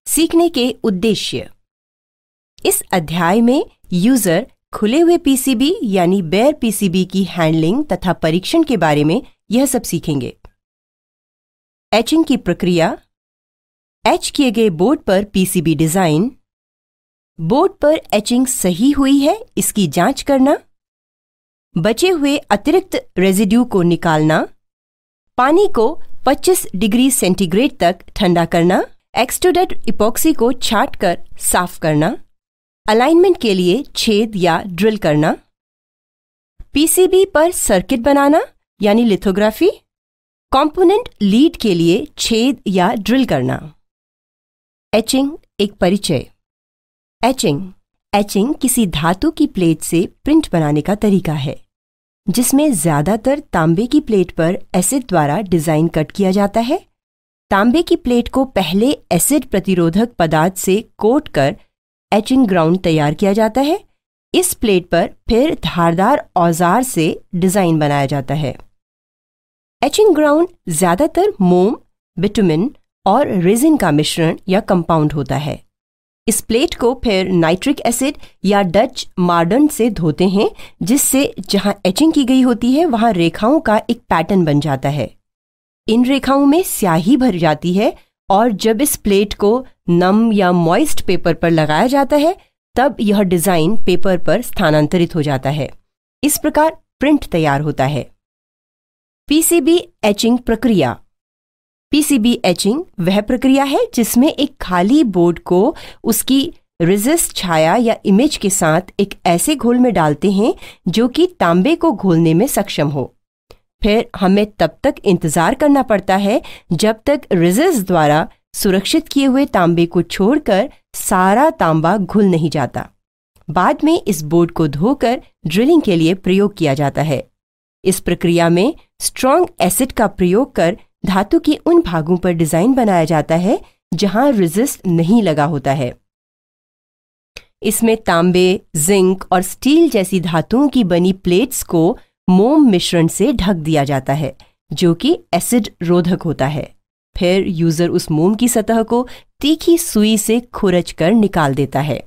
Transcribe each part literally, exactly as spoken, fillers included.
सीखने के उद्देश्य। इस अध्याय में यूजर खुले हुए पीसीबी यानी बेयर पीसीबी की हैंडलिंग तथा परीक्षण के बारे में यह सब सीखेंगे। एचिंग की प्रक्रिया, एच किए गए बोर्ड पर पीसीबी डिजाइन, बोर्ड पर एचिंग सही हुई है इसकी जांच करना, बचे हुए अतिरिक्त रेजिड्यू को निकालना, पानी को पच्चीस डिग्री सेंटीग्रेड तक ठंडा करना, एक्सट्रूडेड इपॉक्सी को छांटकर साफ करना, अलाइनमेंट के लिए छेद या ड्रिल करना, पीसीबी पर सर्किट बनाना यानी लिथोग्राफी, कंपोनेंट लीड के लिए छेद या ड्रिल करना। एचिंग एक परिचय। एचिंग एचिंग किसी धातु की प्लेट से प्रिंट बनाने का तरीका है जिसमें ज्यादातर तांबे की प्लेट पर एसिड द्वारा डिजाइन कट किया जाता है। तांबे की प्लेट को पहले एसिड प्रतिरोधक पदार्थ से कोट कर एचिंग ग्राउंड तैयार किया जाता है। इस प्लेट पर फिर धारदार औजार से डिजाइन बनाया जाता है। एचिंग ग्राउंड ज्यादातर मोम, बिटुमिन और रेजिन का मिश्रण या कंपाउंड होता है। इस प्लेट को फिर नाइट्रिक एसिड या डच मार्डन से धोते हैं जिससे जहां एचिंग की गई होती है वहां रेखाओं का एक पैटर्न बन जाता है। इन रेखाओं में स्याही भर जाती है और जब इस प्लेट को नम या मॉइस्ट पेपर पर लगाया जाता है तब यह डिजाइन पेपर पर स्थानांतरित हो जाता है। इस प्रकार प्रिंट तैयार होता है। पीसीबी एचिंग प्रक्रिया। पीसीबी एचिंग वह प्रक्रिया है जिसमें एक खाली बोर्ड को उसकी रेजिस्ट छाया या इमेज के साथ एक ऐसे घोल में डालते हैं जो कि तांबे को घोलने में सक्षम हो। फिर हमें तब तक इंतजार करना पड़ता है जब तक रेजिस्ट द्वारा सुरक्षित किए हुए तांबे को छोड़कर सारा तांबा घुल नहीं जाता। बाद में इस बोर्ड को धोकर ड्रिलिंग के लिए प्रयोग किया जाता है। इस प्रक्रिया में स्ट्रॉन्ग एसिड का प्रयोग कर धातु के उन भागों पर डिजाइन बनाया जाता है जहां रेजिस्ट नहीं लगा होता है। इसमें तांबे, जिंक और स्टील जैसी धातुओं की बनी प्लेट्स को मोम मिश्रण से ढक दिया जाता है जो कि एसिड रोधक होता है। फिर यूजर उस मोम की सतह को तीखी सुई से खुरच कर निकाल देता है।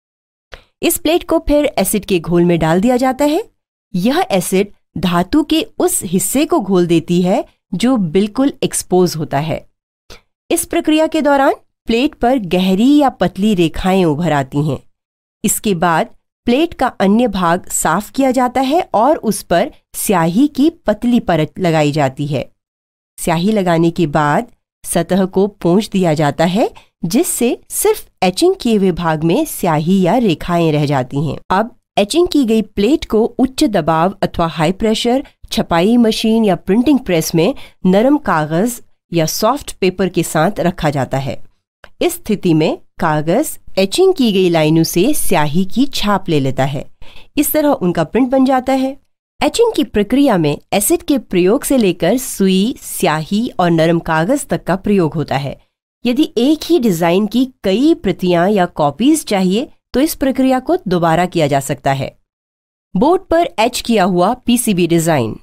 इस प्लेट को फिर एसिड के घोल में डाल दिया जाता है। यह एसिड धातु के उस हिस्से को घोल देती है जो बिल्कुल एक्सपोज होता है। इस प्रक्रिया के दौरान प्लेट पर गहरी या पतली रेखाएं उभर आती हैं। इसके बाद प्लेट का अन्य भाग साफ किया जाता है और उस पर स्याही की पतली परत लगाई जाती है। स्याही लगाने के बाद सतह को पोंछ दिया जाता है जिससे सिर्फ एचिंग किए हुए भाग में स्याही या रेखाएं रह जाती हैं। अब एचिंग की गई प्लेट को उच्च दबाव अथवा हाई प्रेशर छपाई मशीन या प्रिंटिंग प्रेस में नरम कागज या सॉफ्ट पेपर के साथ रखा जाता है। इस स्थिति में कागज एचिंग की गई लाइनों से स्याही की छाप ले लेता है। इस तरह उनका प्रिंट बन जाता है। एचिंग की प्रक्रिया में एसिड के प्रयोग से लेकर सुई, स्याही और नरम कागज तक का प्रयोग होता है। यदि एक ही डिजाइन की कई प्रतियां या कॉपीज चाहिए तो इस प्रक्रिया को दोबारा किया जा सकता है। बोर्ड पर एच किया हुआ पीसीबी डिजाइन।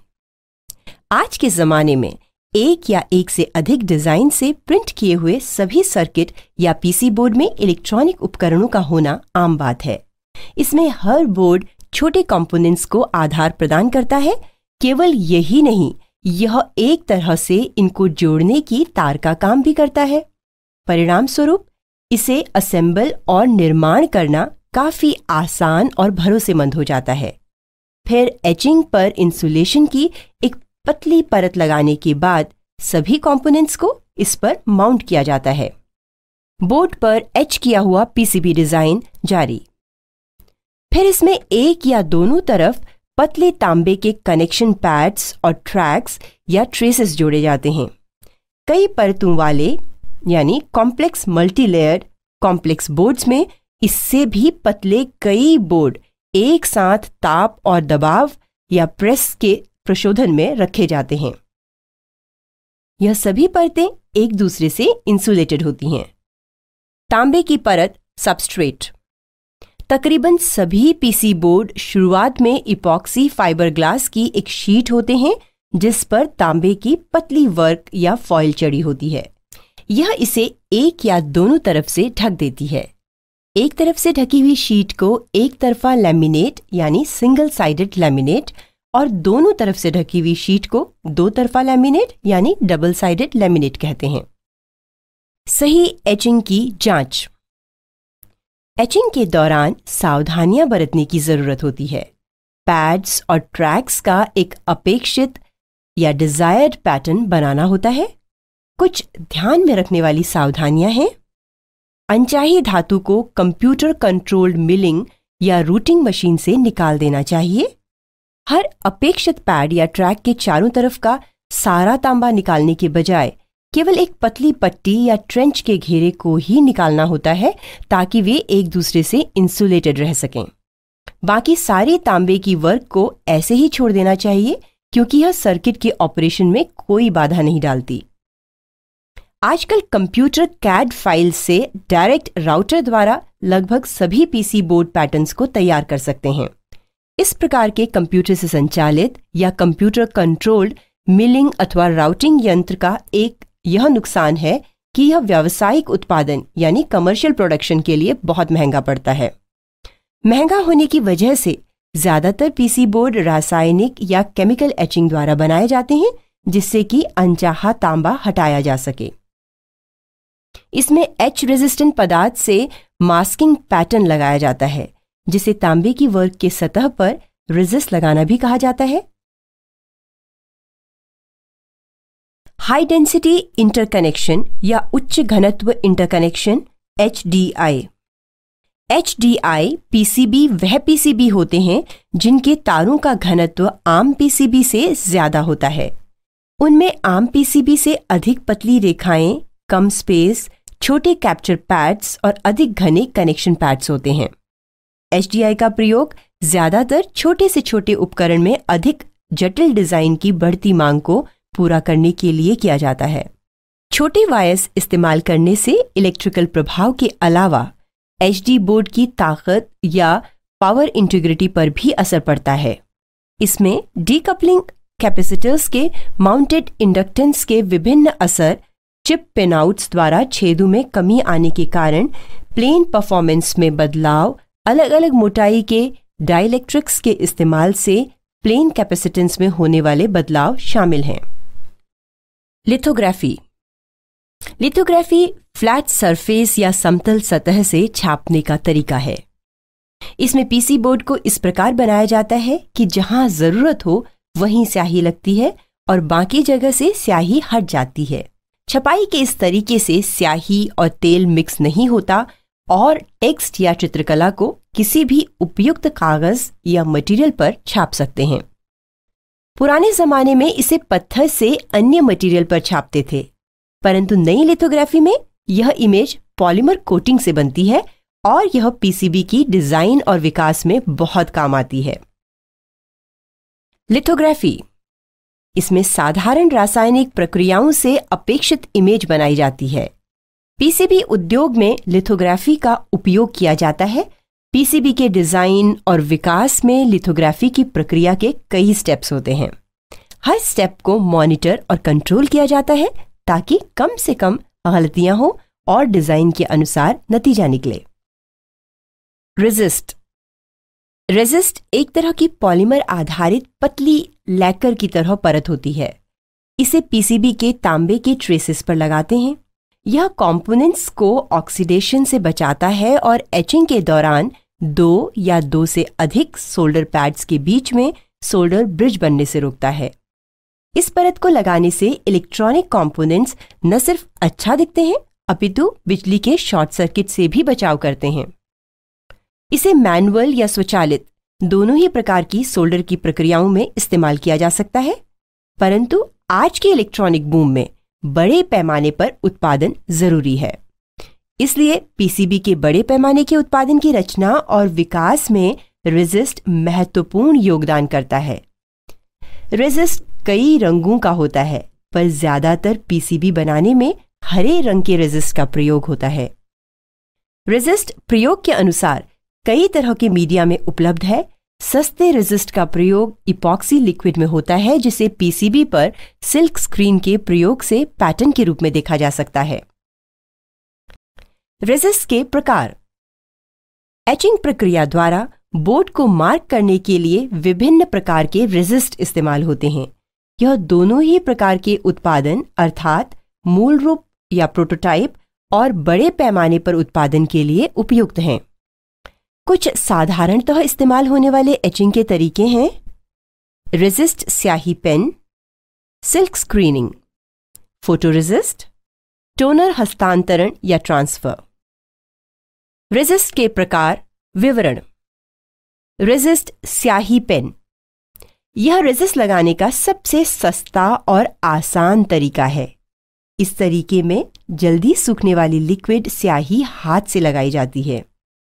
आज के जमाने में एक या एक से अधिक डिजाइन से प्रिंट किए हुए सभी सर्किट या पीसी बोर्ड में इलेक्ट्रॉनिक उपकरणों का होना आम बात है। इसमें हर बोर्ड छोटे कंपोनेंट्स को आधार प्रदान करता है। केवल यही नहीं, यह एक तरह से इनको जोड़ने की तार का काम भी करता है। परिणाम स्वरूप इसे असेंबल और निर्माण करना काफी आसान और भरोसेमंद हो जाता है। फिर एचिंग पर इंसुलेशन की एक पतली परत लगाने के बाद सभी कंपोनेंट्स को इस पर माउंट किया जाता है। बोर्ड पर एच किया हुआ पीसीबी डिजाइन जारी। फिर इसमें एक या दोनों तरफ पतले तांबे के कनेक्शन पैड्स और ट्रैक्स या ट्रेसेस जोड़े जाते हैं। कई परतों वाले यानी कॉम्प्लेक्स मल्टीलेयर्ड कॉम्प्लेक्स बोर्ड्स में इससे भी पतले कई बोर्ड एक साथ ताप और दबाव या प्रेस के प्रशोधन में रखे जाते हैं। यह सभी परतें एक दूसरे से इंसुलेटेड होती हैं। तांबे की परत सबस्ट्रेट। तकरीबन सभी पीसी बोर्ड शुरुआत में इपॉक्सी फाइबर ग्लास की एक शीट होते हैं जिस पर तांबे की पतली वर्क या फॉइल चढ़ी होती है। यह इसे एक या दोनों तरफ से ढक देती है। एक तरफ से ढकी हुई शीट को एक तरफा लैमिनेट यानी सिंगल साइडेड लैमिनेट और दोनों तरफ से ढकी हुई शीट को दो तरफा लैमिनेट यानी डबल साइडेड लैमिनेट कहते हैं। सही एचिंग की जांच। एचिंग के दौरान सावधानियां बरतने की जरूरत होती है। पैड्स और ट्रैक्स का एक अपेक्षित या डिजायर्ड पैटर्न बनाना होता है। कुछ ध्यान में रखने वाली सावधानियां हैं। अनचाही धातु को कंप्यूटर कंट्रोल्ड मिलिंग या रूटिंग मशीन से निकाल देना चाहिए। हर अपेक्षित पैड या ट्रैक के चारों तरफ का सारा तांबा निकालने के बजाय केवल एक पतली पट्टी या ट्रेंच के घेरे को ही निकालना होता है ताकि वे एक दूसरे से इंसुलेटेड रह सकें। बाकी सारे तांबे की वर्क को ऐसे ही छोड़ देना चाहिए क्योंकि यह सर्किट के ऑपरेशन में कोई बाधा नहीं डालती। आजकल कंप्यूटर कैड फाइल से डायरेक्ट राउटर द्वारा लगभग सभी पीसी बोर्ड पैटर्न्स को तैयार कर सकते हैं। इस प्रकार के कंप्यूटर से संचालित या कंप्यूटर कंट्रोल्ड मिलिंग अथवा राउटिंग यंत्र का एक यह नुकसान है कि यह व्यावसायिक उत्पादन यानी कमर्शियल प्रोडक्शन के लिए बहुत महंगा पड़ता है। महंगा होने की वजह से ज्यादातर पीसी बोर्ड रासायनिक या केमिकल एचिंग द्वारा बनाए जाते हैं जिससे कि अनचाहा तांबा हटाया जा सके। इसमें एच रेजिस्टेंट पदार्थ से मास्किंग पैटर्न लगाया जाता है जिसे तांबे की वर्क के सतह पर रेजिस्ट लगाना भी कहा जाता है। हाई डेंसिटी इंटरकनेक्शन या उच्च घनत्व interconnection H D I. H D I PCB वह पीसीबी होते हैं जिनके तारों का घनत्व आम पीसीबी से ज्यादा होता है। उनमें आम पीसीबी से अधिक पतली रेखाएं, कम स्पेस, छोटे कैप्चर पैड्स और अधिक घने कनेक्शन पैड्स होते हैं। एच डी आई का प्रयोग ज्यादातर छोटे से छोटे उपकरण में अधिक जटिल डिजाइन की बढ़ती मांग को पूरा करने के लिए किया जाता है। छोटे वायर्स इस्तेमाल करने से इलेक्ट्रिकल प्रभाव के अलावा एचडी बोर्ड की ताकत या पावर इंटीग्रिटी पर भी असर पड़ता है। इसमें डीकपलिंग, कैपेसिटर्स के माउंटेड इंडक्टेंस के विभिन्न असर, चिप पिनआउट्स द्वारा छेदों में कमी आने के कारण प्लेन परफॉर्मेंस में बदलाव, अलग अलग मोटाई के डाइलेक्ट्रिक्स के इस्तेमाल से प्लेन कैपेसिटेंस में होने वाले बदलाव शामिल हैं। लिथोग्राफी। लिथोग्राफी फ्लैट सरफेस या समतल सतह से छापने का तरीका है। इसमें पीसी बोर्ड को इस प्रकार बनाया जाता है कि जहां जरूरत हो वहीं स्याही लगती है और बाकी जगह से स्याही हट जाती है। छपाई के इस तरीके से स्याही और तेल मिक्स नहीं होता और टेक्स्ट या चित्रकला को किसी भी उपयुक्त कागज या मटेरियल पर छाप सकते हैं। पुराने जमाने में इसे पत्थर से अन्य मटेरियल पर छापते थे, परंतु नई लिथोग्राफी में यह इमेज पॉलीमर कोटिंग से बनती है और यह पीसीबी की डिजाइन और विकास में बहुत काम आती है। लिथोग्राफी, इसमें साधारण रासायनिक प्रक्रियाओं से अपेक्षित इमेज बनाई जाती है। पीसीबी उद्योग में लिथोग्राफी का उपयोग किया जाता है। पीसीबी के डिजाइन और विकास में लिथोग्राफी की प्रक्रिया के कई स्टेप्स होते हैं। हर स्टेप को मॉनिटर और कंट्रोल किया जाता है ताकि कम से कम गलतियां हो और डिजाइन के अनुसार नतीजा निकले। रेजिस्ट। रेजिस्ट एक तरह की पॉलीमर आधारित पतली लैकर की तरह परत होती है। इसे पीसीबी के तांबे के ट्रेसेस पर लगाते हैं। यह कंपोनेंट्स को ऑक्सीडेशन से बचाता है और एचिंग के दौरान दो या दो से अधिक सोल्डर पैड्स के बीच में सोल्डर ब्रिज बनने से रोकता है। इस परत को लगाने से इलेक्ट्रॉनिक कंपोनेंट्स न सिर्फ अच्छा दिखते हैं अपितु बिजली के शॉर्ट सर्किट से भी बचाव करते हैं। इसे मैनुअल या स्वचालित दोनों ही प्रकार की सोल्डर की प्रक्रियाओं में इस्तेमाल किया जा सकता है, परंतु आज के इलेक्ट्रॉनिक बूम में बड़े पैमाने पर उत्पादन जरूरी है। इसलिए पीसीबी के बड़े पैमाने के उत्पादन की रचना और विकास में रेजिस्ट महत्वपूर्ण योगदान करता है। रेजिस्ट कई रंगों का होता है, पर ज्यादातर पीसीबी बनाने में हरे रंग के रेजिस्ट का प्रयोग होता है। रेजिस्ट प्रयोग के अनुसार कई तरह के मीडिया में उपलब्ध है। सस्ते रेजिस्ट का प्रयोग इपॉक्सी लिक्विड में होता है, जिसे पीसीबी पर सिल्क स्क्रीन के प्रयोग से पैटर्न के रूप में देखा जा सकता है। रेजिस्ट के प्रकार। एचिंग प्रक्रिया द्वारा बोर्ड को मार्क करने के लिए विभिन्न प्रकार के रेजिस्ट इस्तेमाल होते हैं। यह दोनों ही प्रकार के उत्पादन अर्थात मूल रूप या प्रोटोटाइप और बड़े पैमाने पर उत्पादन के लिए उपयुक्त हैं। कुछ साधारणतः इस्तेमाल होने वाले एचिंग के तरीके हैं: रेजिस्ट स्याही pen, silk screening, photoresist, toner हस्तांतरण या ट्रांसफर। रेजिस्ट के प्रकार विवरण। रेजिस्ट स्याही पेन, यह रेजिस्ट लगाने का सबसे सस्ता और आसान तरीका है। इस तरीके में जल्दी सूखने वाली लिक्विड स्याही हाथ से लगाई जाती है।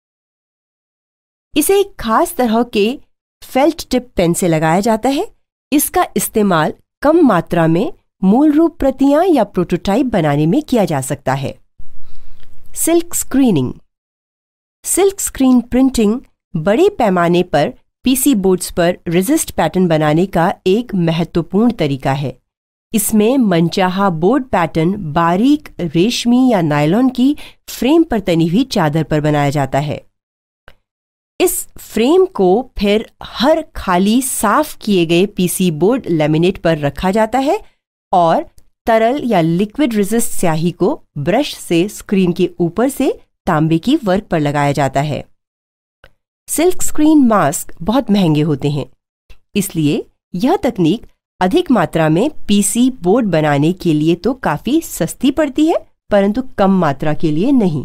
इसे एक खास तरह के फेल्ट टिप पेन से लगाया जाता है। इसका इस्तेमाल कम मात्रा में मूल रूप प्रतियां या प्रोटोटाइप बनाने में किया जा सकता है। Silk screening. Silk screen printing बड़े पैमाने पर पीसी बोर्ड्स पर रेजिस्ट पैटर्न बनाने का एक महत्वपूर्ण तरीका है। इसमें मनचाहा बोर्ड पैटर्न बारीक रेशमी या नायलॉन की फ्रेम पर तनी हुई चादर पर बनाया जाता है। इस फ्रेम को फिर हर खाली साफ किए गए पीसी बोर्ड लैमिनेट पर रखा जाता है और तरल या लिक्विड रेजिस्ट स्याही को ब्रश से स्क्रीन के ऊपर से तांबे की वर्क पर लगाया जाता है। सिल्क स्क्रीन मास्क बहुत महंगे होते हैं, इसलिए यह तकनीक अधिक मात्रा में पीसी बोर्ड बनाने के लिए तो काफी सस्ती पड़ती है, परंतु कम मात्रा के लिए नहीं।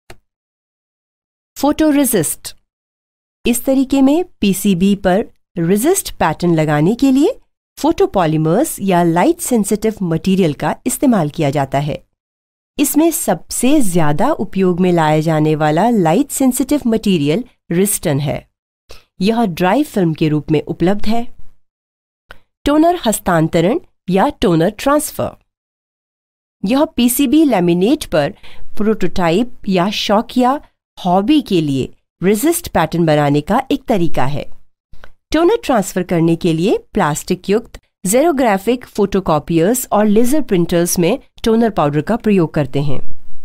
फोटोरेजिस्ट। इस तरीके में पीसीबी पर रेजिस्ट पैटर्न लगाने के लिए फोटोपॉलीमर्स या लाइट सेंसिटिव मटेरियल का इस्तेमाल किया जाता है। इसमें सबसे ज्यादा उपयोग में लाया जाने वाला लाइट सेंसिटिव मटेरियल रिस्टन है। यह ड्राई फिल्म के रूप में उपलब्ध है। टोनर हस्तांतरण या टोनर ट्रांसफर। यह पीसीबी लैमिनेट पर प्रोटोटाइप या शौकिया हॉबी के लिए रेजिस्ट पैटर्न बनाने का एक तरीका है। टोनर ट्रांसफर करने के लिए प्लास्टिक युक्त जेरोग्राफिक फोटोकॉपियर्स और लेजर प्रिंटर्स में टोनर पाउडर का प्रयोग करते हैं।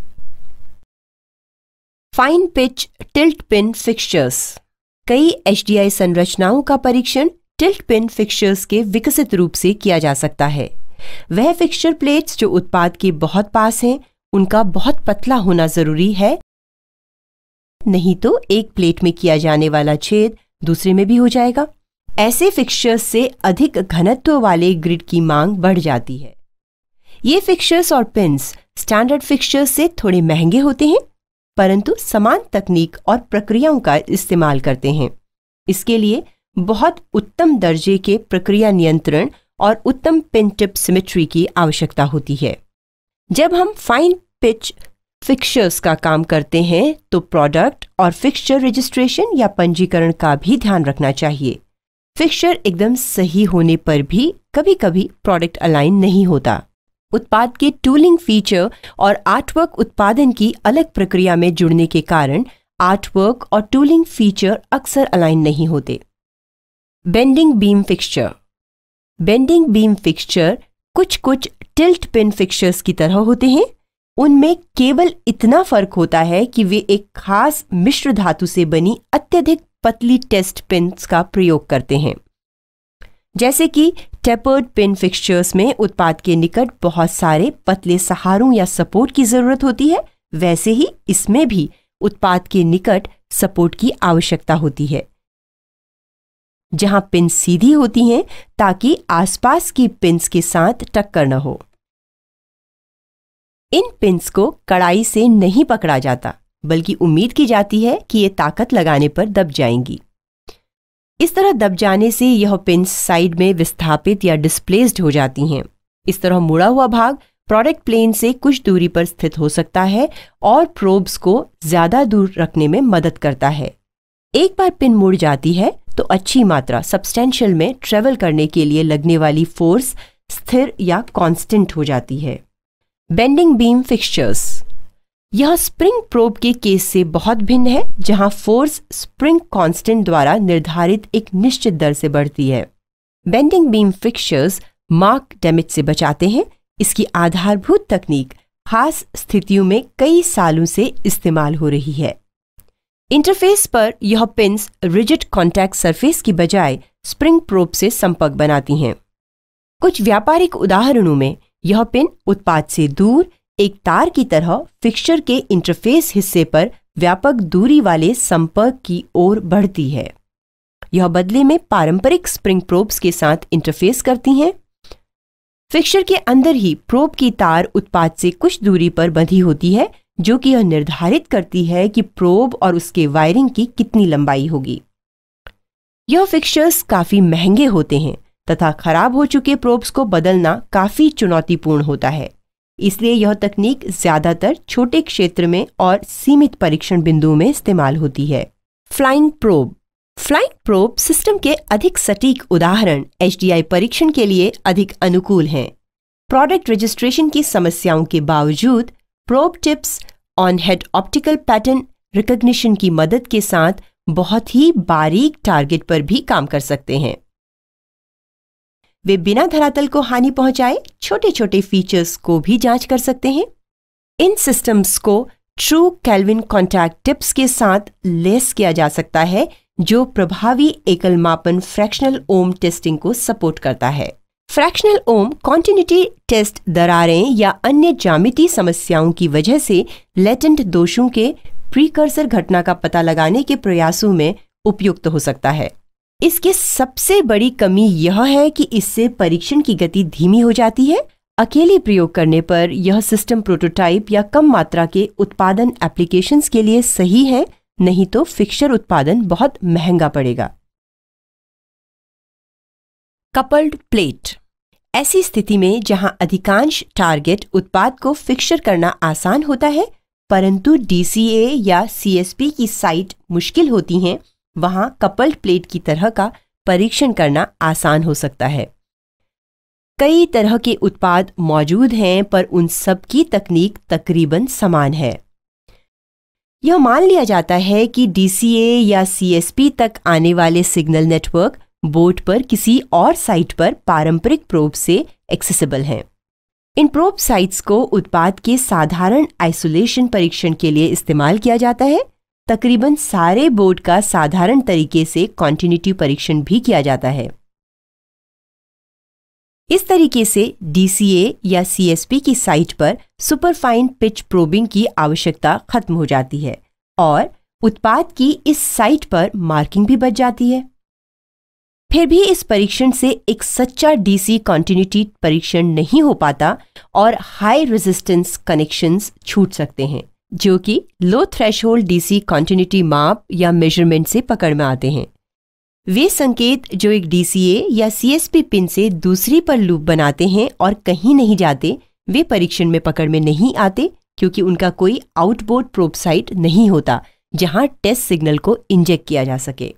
Fine pitch tilt pin fixtures. कई एचडीआई संरचनाओं का परीक्षण टिल्ट पिन फिक्सचर्स के विकसित रूप से किया जा सकता है। वह फिक्सचर प्लेट्स जो उत्पाद के बहुत पास हैं, उनका बहुत पतला होना जरूरी है, नहीं तो एक प्लेट में किया जाने वाला छेद दूसरे में भी हो जाएगा। ऐसे फिक्सचर्स से अधिक घनत्व वाले ग्रिड की मांग बढ़ जाती है। ये फिक्सचर्स और पिन्स स्टैंडर्ड फिक्सचर्स से थोड़े महंगे होते हैं, परंतु समान तकनीक और प्रक्रियाओं का इस्तेमाल करते हैं। इसके लिए बहुत उत्तम दर्जे के प्रक्रिया नियंत्रण और उत्तम पिन टिप सिमेट्री की आवश्यकता होती है। जब हम फाइन पिच फिक्सचर्स का काम करते हैं तो प्रोडक्ट और फिक्सचर रजिस्ट्रेशन या पंजीकरण का भी ध्यान रखना चाहिए। फिक्सचर एकदम सही होने पर भी कभी कभी प्रोडक्ट अलाइन नहीं होता। उत्पाद के टूलिंग फीचर और आर्टवर्क उत्पादन की अलग प्रक्रिया में जुड़ने के कारण आर्टवर्क और टूलिंग फीचर अक्सर अलाइन नहीं होते। Bending beam fixture. Bending beam fixture कुछ कुछ टिल्ट पिन फिक्सचर्स की तरह होते हैं। उनमें केवल इतना फर्क होता है कि वे एक खास मिश्र धातु से बनी अत्यधिक पतली टेस्ट पिन्स का प्रयोग करते हैं। जैसे कि टेपर्ड पिन फिक्सचर्स में उत्पाद के निकट बहुत सारे पतले सहारों या सपोर्ट की जरूरत होती है, वैसे ही इसमें भी उत्पाद के निकट सपोर्ट की आवश्यकता होती है, जहां पिन सीधी होती हैं ताकि आसपास की पिन्स के साथ टक्कर न हो। इन पिन्स को कड़ाई से नहीं पकड़ा जाता, बल्कि उम्मीद की जाती है कि ये ताकत लगाने पर दब जाएंगी। इस तरह दब जाने से यह पिन्स साइड में विस्थापित या डिस्प्लेस्ड हो जाती हैं। इस तरह मुड़ा हुआ भाग प्रोडक्ट प्लेन से कुछ दूरी पर स्थित हो सकता है और प्रोब्स को ज्यादा दूर रखने में मदद करता है। एक बार पिन मुड़ जाती है तो अच्छी मात्रा सब्सटेंशियल में ट्रेवल करने के लिए लगने वाली फोर्स स्थिर या कांस्टेंट हो जाती है। Bending beam fixtures. यह स्प्रिंग प्रोब के केस से बहुत भिन्न है, जहां फोर्स स्प्रिंग कांस्टेंट द्वारा निर्धारित एक निश्चित दर से बढ़ती है। Bending beam fixtures mark damage से बचाते हैं। इसकी आधारभूत तकनीक खास स्थितियों में कई सालों से इस्तेमाल हो रही है। इंटरफेस पर यह पिन्स रिजिड कॉन्टैक्ट सरफेस की बजाय स्प्रिंग प्रोब से संपर्क बनाती हैं। कुछ व्यापारिक उदाहरणों में यह पिन उत्पाद से दूर एक तार की तरह फिक्सचर के इंटरफेस हिस्से पर व्यापक दूरी वाले संपर्क की ओर बढ़ती है। यह बदले में पारंपरिक स्प्रिंग प्रोब्स के साथ इंटरफेस करती हैं। फिक्सचर के अंदर ही प्रोब की तार उत्पाद से कुछ दूरी पर बंधी होती है, जो कि यह निर्धारित करती है कि प्रोब और उसके वायरिंग की कितनी लंबाई होगी। यह फिक्सचर्स काफी महंगे होते हैं तथा खराब हो चुके प्रोब्स को बदलना काफी चुनौतीपूर्ण होता है, इसलिए यह तकनीक ज्यादातर छोटे क्षेत्र में और सीमित परीक्षण बिंदुओं में इस्तेमाल होती है। Flying probe flying probe system के अधिक सटीक उदाहरण एच डी आई परीक्षण के लिए अधिक अनुकूल हैं। प्रोडक्ट रजिस्ट्रेशन की समस्याओं के बावजूद probe tips on head optical pattern recognition की मदद के साथ बहुत ही बारीक टारगेट पर भी काम कर सकते हैं। वे बिना धरातल को हानि पहुंचाए छोटे छोटे फीचर्स को भी जांच कर सकते हैं। इन सिस्टम्स को ट्रू केल्विन कॉन्टैक्ट टिप्स के साथ लेस किया जा सकता है, जो प्रभावी एकल मापन फ्रैक्शनल ओम टेस्टिंग को सपोर्ट करता है। फ्रैक्शनल ओम कॉन्टिन्यूटी टेस्ट दरारें या अन्य ज्यामितीय समस्याओं की वजह से लेटेंट दोषों के प्रीकर्सर घटना का पता लगाने के प्रयासों में उपयुक्त हो सकता है। इसकी सबसे बड़ी कमी यह है कि इससे परीक्षण की गति धीमी हो जाती है। अकेले प्रयोग करने पर यह सिस्टम प्रोटोटाइप या कम मात्रा के उत्पादन एप्लीकेशंस के लिए सही है, नहीं तो फिक्सचर उत्पादन बहुत महंगा पड़ेगा। कपल्ड प्लेट ऐसी स्थिति में जहां अधिकांश टारगेट उत्पाद को फिक्सचर करना आसान होता है, परंतु डी सी ए या सी एस पी की साइट मुश्किल होती हैं, वहां कपल्ड प्लेट की तरह का परीक्षण करना आसान हो सकता है। कई तरह के उत्पाद मौजूद हैं, पर उन सब की तकनीक तकरीबन समान है। यह मान लिया जाता है कि डी सी ए या सी एस पी तक आने वाले सिग्नल नेटवर्क बोर्ड पर किसी और साइट पर पारंपरिक प्रोब से एक्सेसिबल हैं। इन प्रोब साइट्स को उत्पाद के साधारण आइसोलेशन परीक्षण के लिए इस्तेमाल किया जाता है। तकरीबन सारे बोर्ड का साधारण तरीके से कॉन्टिन्यूटी परीक्षण भी किया जाता है। इस तरीके से डी सी ए या सी एस पी की साइट पर सुपरफाइन पिच प्रोबिंग की आवश्यकता खत्म हो जाती है और उत्पाद की इस साइट पर मार्किंग भी बच जाती है। फिर भी इस परीक्षण से एक सच्चा डीसी कॉन्टिन्यूटी परीक्षण नहीं हो पाता और हाई रेजिस्टेंस कनेक्शंस छूट सकते हैं, जो कि लो थ्रेशोल्ड डीसी कॉन्टिन्यूटी माप या मेजरमेंट से पकड़ में आते हैं। वे संकेत जो एक डी सी ए या सी एस पी पिन से दूसरी पर लूप बनाते हैं और कहीं नहीं जाते, वे परीक्षण में पकड़ में नहीं आते, क्योंकि उनका कोई आउटबोर्ड प्रोब साइट नहीं होता जहां टेस्ट सिग्नल को इंजेक्ट किया जा सके।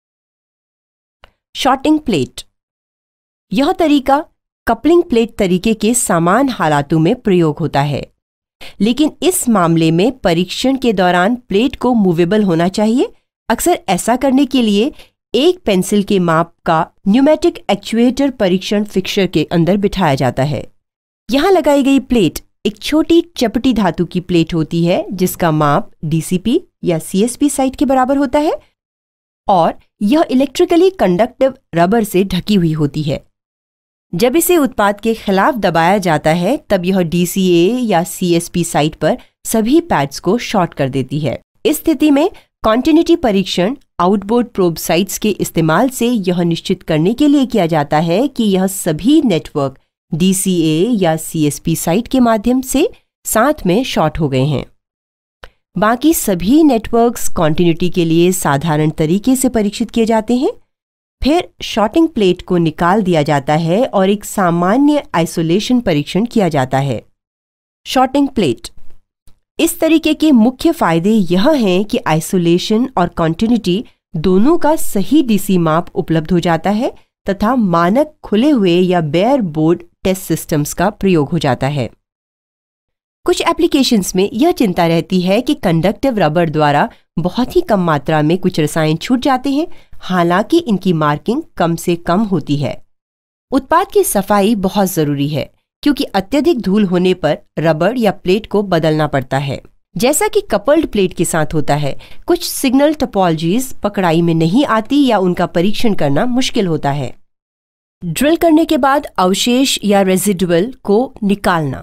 शॉर्टिंग प्लेट यह तरीका कपलिंग प्लेट तरीके के समान हालातों में प्रयोग होता है, लेकिन इस मामले में परीक्षण के दौरान प्लेट को मूवेबल होना चाहिए। अक्सर ऐसा करने के लिए एक पेंसिल के माप का न्यूमेटिक एक्चुएटर परीक्षण फिक्सचर के अंदर बिठाया जाता है। यहां लगाई गई प्लेट एक छोटी चपटी धातु की प्लेट होती है, जिसका माप डी सी पी या सी एस पी साइट के बराबर होता है और यह इलेक्ट्रिकली कंडक्टिव रबर से ढकी हुई होती है। जब इसे उत्पाद के खिलाफ दबाया जाता है, तब यह डी सी ए या सी एस पी साइट पर सभी पैड्स को शॉर्ट कर देती है। इस स्थिति में कॉन्टिन्यूटी परीक्षण आउटबोर्ड प्रोब साइट्स के इस्तेमाल से यह निश्चित करने के लिए किया जाता है कि यह सभी नेटवर्क डी सी ए या सी एस पी साइट के माध्यम से साथ में शॉर्ट हो गए हैं। बाकी सभी नेटवर्क्स कॉन्टिन्यूटी के लिए साधारण तरीके से परीक्षित किए जाते हैं। फिर शॉर्टिंग प्लेट को निकाल दिया जाता है और एक सामान्य आइसोलेशन परीक्षण किया जाता है। शॉर्टिंग प्लेट इस तरीके के मुख्य फायदे यह हैं कि आइसोलेशन और कॉन्टिन्यूटी दोनों का सही डीसी माप उपलब्ध हो जाता है तथा मानक खुले हुए या बेयर बोर्ड टेस्ट सिस्टम्स का प्रयोग हो जाता है। कुछ एप्लीकेशंस में यह चिंता रहती है कि कंडक्टिव रबर द्वारा बहुत ही कम मात्रा में कुछ रसायन छूट जाते हैं, हालांकि इनकी मार्किंग कम से कम होती है। उत्पाद की सफाई बहुत जरूरी है, क्योंकि अत्यधिक धूल होने पर रबड़ या प्लेट को बदलना पड़ता है। जैसा कि कपल्ड प्लेट के साथ होता है, कुछ सिग्नल टोपोलॉजीज पकड़ाई में नहीं आती या उनका परीक्षण करना मुश्किल होता है। ड्रिल करने के बाद अवशेष या रेजिडुअल को निकालना।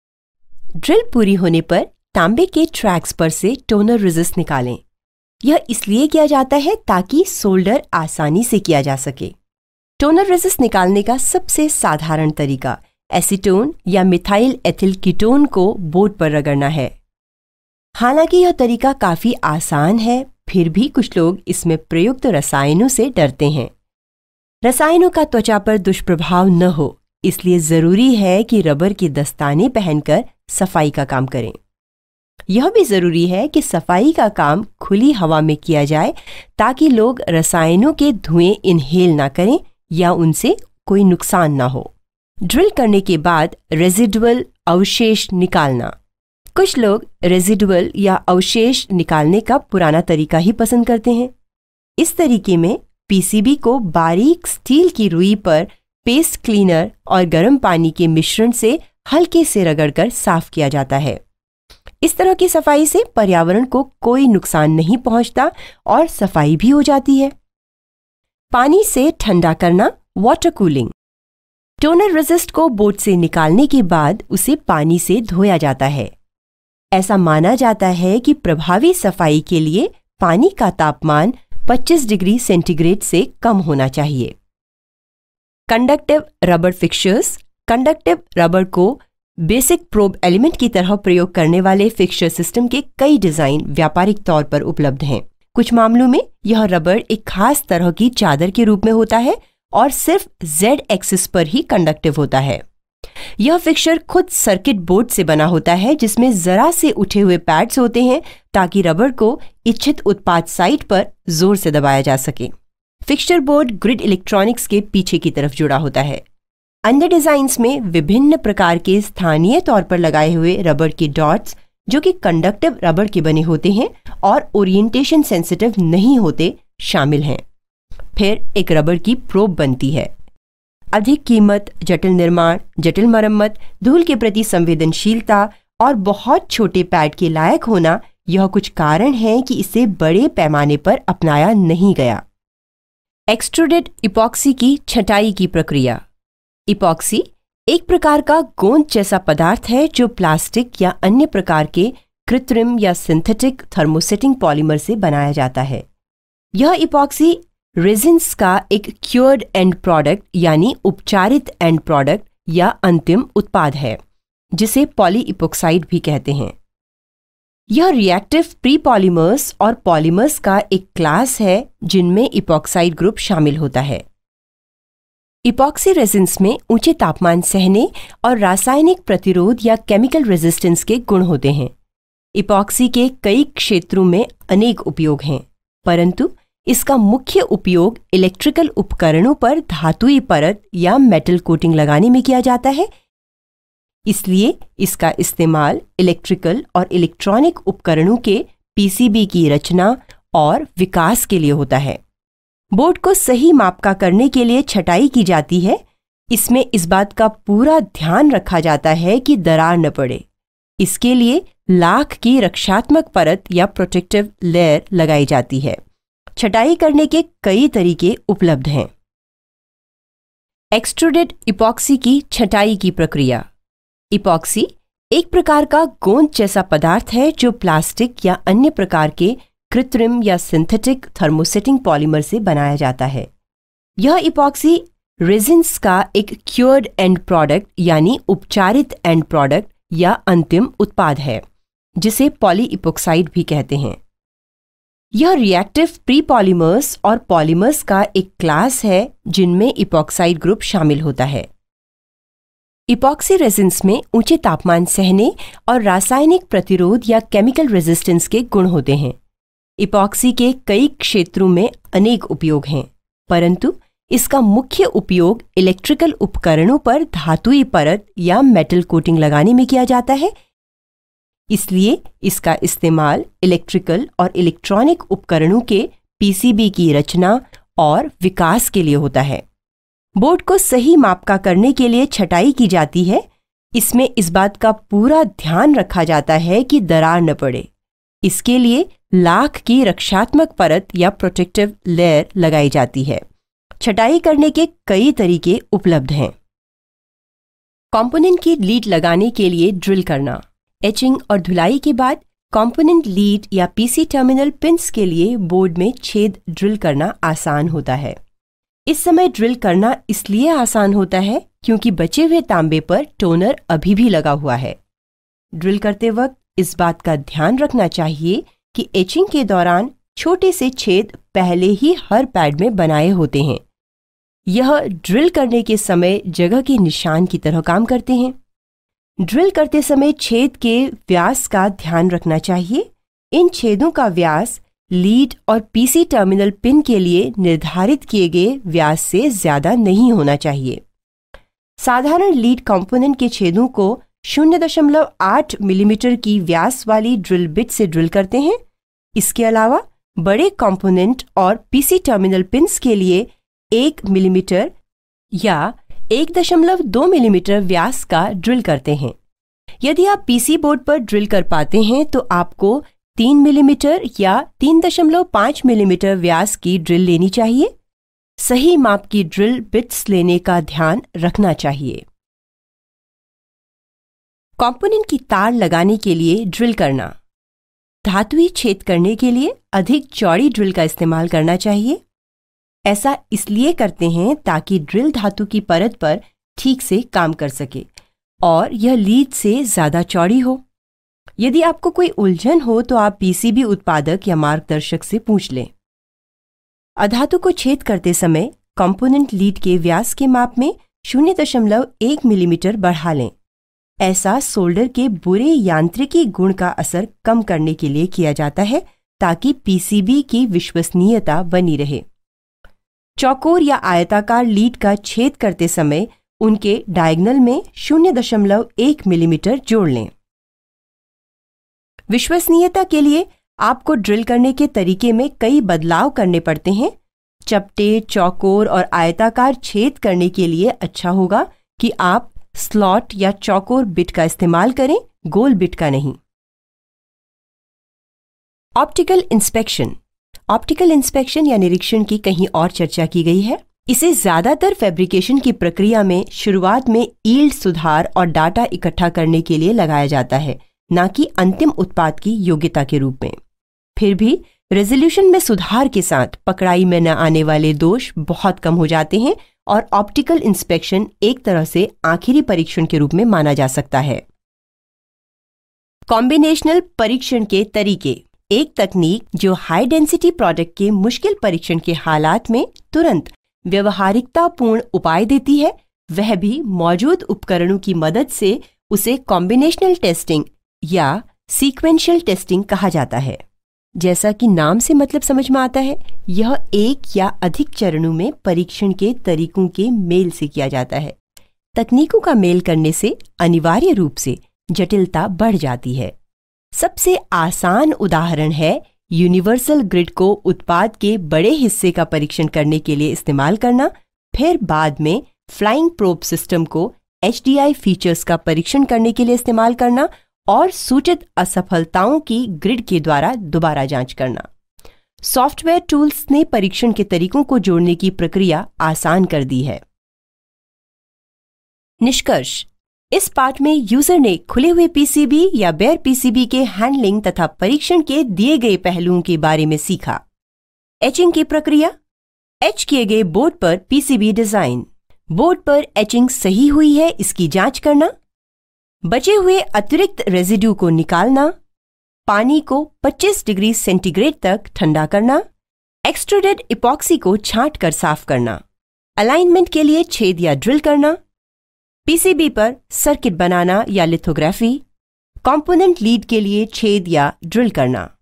ड्रिल पूरी होने पर तांबे के ट्रैक्स पर से टोनर रेजिस्ट निकालें। यह इसलिए किया जाता है ताकि सोल्डर आसानी से किया जा सके। टोनर रेजिस्ट निकालने का सबसे साधारण तरीका एसीटोन या मिथाइल एथिल कीटोन को बोर्ड पर रगड़ना है। हालांकि यह तरीका काफी आसान है, फिर भी कुछ लोग इसमें प्रयुक्त रसायनों से डरते हैं। रसायनों का त्वचा पर दुष्प्रभाव न हो, इसलिए जरूरी है कि रबर के दस्ताने पहनकर सफाई का काम करें। यह भी जरूरी है कि सफाई का काम खुली हवा में किया जाए ताकि लोग रसायनों के धुएं इनहेल ना करें या उनसे कोई नुकसान ना हो। ड्रिल करने के बाद रेजिडुअल अवशेष निकालना। कुछ लोग रेजिडुअल या अवशेष निकालने का पुराना तरीका ही पसंद करते हैं। इस तरीके में पीसीबी को बारीक स्टील की रुई पर पेस्ट क्लीनर और गर्म पानी के मिश्रण से हल्के से रगड़कर साफ किया जाता है। इस तरह की सफाई से पर्यावरण को कोई नुकसान नहीं पहुंचता और सफाई भी हो जाती है। पानी से ठंडा करना, वाटर कूलिंग। टोनर रेजिस्ट को बोर्ड से निकालने के बाद उसे पानी से धोया जाता है। ऐसा माना जाता है कि प्रभावी सफाई के लिए पानी का तापमान पच्चीस डिग्री सेंटीग्रेड से कम होना चाहिए। Conductive rubber fixtures. Conductive rubber को बेसिक प्रोब एलिमेंट की तरह प्रयोग करने वाले फिक्सचर सिस्टम के कई डिजाइन व्यापारिक तौर पर उपलब्ध हैं। कुछ मामलों में यह रबर एक खास तरह की चादर के रूप में होता है और सिर्फ जेड एक्सिस पर ही कंडक्टिव होता है। यह फिक्सचर खुद सर्किट बोर्ड से बना होता है जिसमें जरा से उठे हुए पैड्स होते हैं ताकि रबर को इच्छित उत्पाद साइट पर जोर से दबाया जा सके। फिक्सचर बोर्ड ग्रिड इलेक्ट्रॉनिक्स के पीछे की तरफ जुड़ा होता है। अन्य डिजाइन्स में विभिन्न प्रकार के स्थानीय तौर पर लगाए हुए रबर के डॉट्स जो कि कंडक्टिव रबर के बने होते हैं और ओरिएंटेशन सेंसिटिव नहीं होते शामिल हैं। फिर एक रबर की प्रोब बनती है। अधिक कीमत, जटिल निर्माण, जटिल मरम्मत, धूल के प्रति संवेदनशीलता और बहुत छोटे पैड के लायक होना यह कुछ कारण हैं कि इसे बड़े पैमाने पर अपनाया नहीं गया। एक्सट्रूडेड इपॉक्सी की छटाई की प्रक्रिया। इपॉक्सी एक प्रकार का गोंद जैसा पदार्थ है जो प्लास्टिक या अन्य प्रकार के कृत्रिम या सिंथेटिक थर्मोसेटिंग पॉलीमर से बनाया जाता है। यह इपॉक्सी रेजिन्स का एक क्योर्ड एंड प्रोडक्ट यानी उपचारित एंड प्रोडक्ट या अंतिम उत्पाद है, जिसे पॉली इपोक्साइड भी कहते हैं। यह रिएक्टिव प्री पॉलीमर्स और पॉलीमर्स का एक क्लास है जिनमें इपॉक्साइड ग्रुप शामिल होता है। इपॉक्सी रेजिन्स में ऊंचे तापमान सहने और रासायनिक प्रतिरोध या केमिकल रेजिस्टेंस के गुण होते हैं। इपॉक्सी के कई क्षेत्रों में अनेक उपयोग हैं, परंतु इसका मुख्य उपयोग इलेक्ट्रिकल उपकरणों पर धातुई परत या मेटल कोटिंग लगाने में किया जाता है। इसलिए इसका इस्तेमाल इलेक्ट्रिकल और इलेक्ट्रॉनिक उपकरणों के पीसीबी की रचना और विकास के लिए होता है। बोर्ड को सही माप का करने के लिए छटाई की जाती है। इसमें इस बात का पूरा ध्यान रखा जाता है कि दरार न पड़े। इसके लिए लाख की रक्षात्मक परत या प्रोटेक्टिव लेयर लगाई जाती है। छटाई करने के कई तरीके उपलब्ध हैं। एक्सट्रूडेड इपॉक्सी की छटाई की प्रक्रिया। इपॉक्सी एक प्रकार का गोंद जैसा पदार्थ है जो प्लास्टिक या अन्य प्रकार के कृत्रिम या सिंथेटिक थर्मोसेटिंग पॉलीमर से बनाया जाता है। यह इपॉक्सी रेजिन्स का एक क्योर्ड एंड प्रोडक्ट यानी उपचारित एंड प्रोडक्ट या अंतिम उत्पाद है, जिसे पॉली इपोक्साइड भी कहते हैं। यह रिएक्टिव प्री पॉलीमर्स और पॉलीमर्स का एक क्लास है जिनमें इपॉक्साइड ग्रुप शामिल होता है। इपॉक्सी रेजिन्स में ऊंचे तापमान सहने और रासायनिक प्रतिरोध या केमिकल रेजिस्टेंस के गुण होते हैं। इपॉक्सी के कई क्षेत्रों में अनेक उपयोग हैं, परंतु इसका मुख्य उपयोग इलेक्ट्रिकल उपकरणों पर धातुई परत या मेटल कोटिंग लगाने में किया जाता है। इसलिए इसका इस्तेमाल इलेक्ट्रिकल और इलेक्ट्रॉनिक उपकरणों के पीसीबी की रचना और विकास के लिए होता है। बोर्ड को सही माप का करने के लिए छटाई की जाती है। इसमें इस बात का पूरा ध्यान रखा जाता है कि दरार न पड़े। इसके लिए लाख की रक्षात्मक परत या प्रोटेक्टिव लेयर लगाई जाती है। छटाई करने के कई तरीके उपलब्ध हैं। कंपोनेंट की लीड लगाने के लिए ड्रिल करना। एचिंग और धुलाई के बाद कंपोनेंट लीड या पीसी टर्मिनल पिंस के लिए बोर्ड में छेद ड्रिल करना आसान होता है। इस समय ड्रिल करना इसलिए आसान होता है क्योंकि बचे हुए तांबे पर टोनर अभी भी लगा हुआ है। ड्रिल करते वक्त इस बात का ध्यान रखना चाहिए कि एचिंग के दौरान छोटे से छेद पहले ही हर पैड में बनाए होते हैं। यह ड्रिल करने के समय जगह के निशान की तरह काम करते हैं। ड्रिल करते समय छेद के व्यास का ध्यान रखना चाहिए। इन छेदों का व्यास लीड और पीसी टर्मिनल पिन के लिए निर्धारित किए गए व्यास से ज्यादा नहीं होना चाहिए। साधारण लीड कंपोनेंट के छेदों को शून्य दशमलव आठ मिलीमीटर की व्यास वाली ड्रिल बिट से ड्रिल करते हैं। इसके अलावा बड़े कंपोनेंट और पीसी टर्मिनल पिन्स के लिए एक मिलीमीटर या एक दशमलव दो मिलीमीटर व्यास का ड्रिल करते हैं। यदि आप पीसी बोर्ड पर ड्रिल कर पाते हैं तो आपको तीन मिलीमीटर या तीन दशमलव पाँच मिलीमीटर व्यास की ड्रिल लेनी चाहिए। सही माप की ड्रिल बिट्स लेने का ध्यान रखना चाहिए। कंपोनेंट की तार लगाने के लिए ड्रिल करना। धातुई छेद करने के लिए अधिक चौड़ी ड्रिल का इस्तेमाल करना चाहिए। ऐसा इसलिए करते हैं ताकि ड्रिल धातु की परत पर ठीक से काम कर सके और यह लीड से ज्यादा चौड़ी हो। यदि आपको कोई उलझन हो तो आप पीसीबी उत्पादक या मार्गदर्शक से पूछ लें। अधातु को छेद करते समय कंपोनेंट लीड के व्यास के माप में शून्य दशमलव एक मिलीमीटर बढ़ा लें। ऐसा सोल्डर के बुरे यांत्रिकी गुण का असर कम करने के लिए किया जाता है ताकि पीसीबी की विश्वसनीयता बनी रहे। चौकोर या आयताकार लीड का छेद करते समय उनके डायगोनल में शून्य दशमलव एक मिलीमीटर जोड़ लें। विश्वसनीयता के लिए आपको ड्रिल करने के तरीके में कई बदलाव करने पड़ते हैं। चपटे, चौकोर और आयताकार छेद करने के लिए अच्छा होगा कि आप स्लॉट या चौकोर बिट का इस्तेमाल करें, गोल बिट का नहीं। Optical inspection. ऑप्टिकल इंस्पेक्शन या निरीक्षण की कहीं और चर्चा की गई है। इसे ज्यादातर फैब्रिकेशन की प्रक्रिया में शुरुआत में यील्ड सुधार और डाटा इकट्ठा करने के लिए लगाया जाता है, न कि अंतिम उत्पाद की योग्यता के रूप में। फिर भी रेजोल्यूशन में सुधार के साथ पकड़ाई में न आने वाले दोष बहुत कम हो जाते हैं और ऑप्टिकल इंस्पेक्शन एक तरह से आखिरी परीक्षण के रूप में माना जा सकता है। कॉम्बिनेशनल परीक्षण के तरीके। एक तकनीक जो हाई डेंसिटी प्रोडक्ट के मुश्किल परीक्षण के हालात में तुरंत व्यवहारिकतापूर्ण उपाय देती है, वह भी मौजूद उपकरणों की मदद से उसे कॉम्बिनेशनल टेस्टिंग या सीक्वेंशियल टेस्टिंग कहा जाता है। जैसा कि नाम से मतलब समझ में आता है, यह एक या अधिक चरणों में परीक्षण के तरीकों के मेल से किया जाता है। तकनीकों का मेल करने से अनिवार्य रूप से जटिलता बढ़ जाती है। सबसे आसान उदाहरण है यूनिवर्सल ग्रिड को उत्पाद के बड़े हिस्से का परीक्षण करने के लिए इस्तेमाल करना, फिर बाद में फ्लाइंग प्रोब सिस्टम को एचडीआई फीचर्स का परीक्षण करने के लिए इस्तेमाल करना और सूचित असफलताओं की ग्रिड के द्वारा दोबारा जांच करना। सॉफ्टवेयर टूल्स ने परीक्षण के तरीकों को जोड़ने की प्रक्रिया आसान कर दी है। निष्कर्ष। इस पाठ में यूजर ने खुले हुए पीसीबी या बेयर पीसीबी के हैंडलिंग तथा परीक्षण के दिए गए पहलुओं के बारे में सीखा। एचिंग की प्रक्रिया, एच किए गए बोर्ड पर पीसीबी डिजाइन, बोर्ड पर एचिंग सही हुई है इसकी जांच करना, बचे हुए अतिरिक्त रेजिड्यू को निकालना, पानी को पच्चीस डिग्री सेंटीग्रेड तक ठंडा करना, एक्सट्रूडेड इपॉक्सी को छांट कर साफ करना, अलाइनमेंट के लिए छेद या ड्रिल करना, पीसीबी पर सर्किट बनाना या लिथोग्राफी, कंपोनेंट लीड के लिए छेद या ड्रिल करना।